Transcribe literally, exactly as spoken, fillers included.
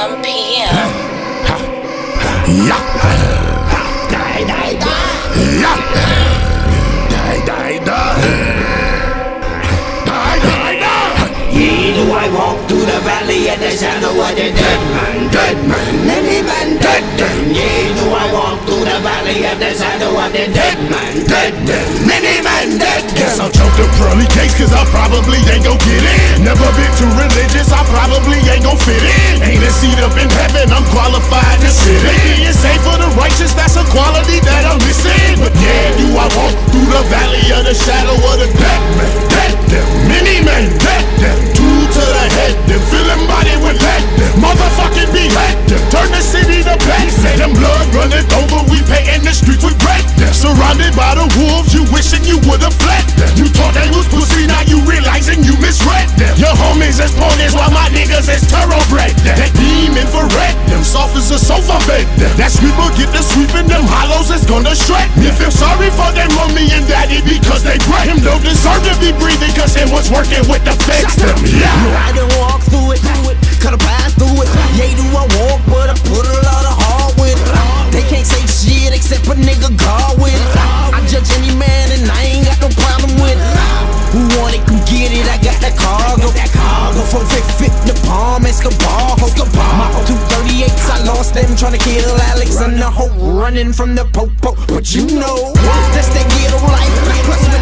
M P M. Ja. Die, die, die. Ja. Die, die, die. Die, die, die. Yea, do I walk through the valley of the shadow of the dead man, dead man, many man dead, dead. Yea, do I walk through the valley of the shadow of the dead man, dead, dead, many man dead. Guess I'll choke the pearly case cause I probably ain't gon' get in. Never been too religious, I probably ain't gon' fit in. Ain't a seat up in heaven, I'm qualified to sit in. Being saved for the righteous, that's a quality that I'm missing. But yeah, do I walk through the valley of the shadow of the dead man, dead, dead, many men dead, dead. Two to the head, then fill them body with lead, motherfucking behead them. Turn the city to bed, say them blood running over, we painting the streets with red. Surrounded by the wolves, you wishing you would've fled them. You thought they was pussy, now you realizing you misread them. Your homies is ponies while my niggas is thoroughbred them. That demon for red them, soft as a sofa bed them. That sweeper get the sweeping, them hollows is gonna shred them. You feel sorry for them mommy and daddy because they bred him. Don't deserve to be breathing cause him was working with the feds them. Yeah. I done walk through it, cut a path through it. Yeah, do I walk, but I put a lot of heart with it. They can't say shit except a nigga God with it. I judge any man and I ain't got no problem with it. Who want it, come get it, I got that cargo. From Fifth Fit to Palm Escobar. My two thirty-eights, I lost them trying to kill Alex and the hope running from the popo. But you know, that's that ghetto life. Plus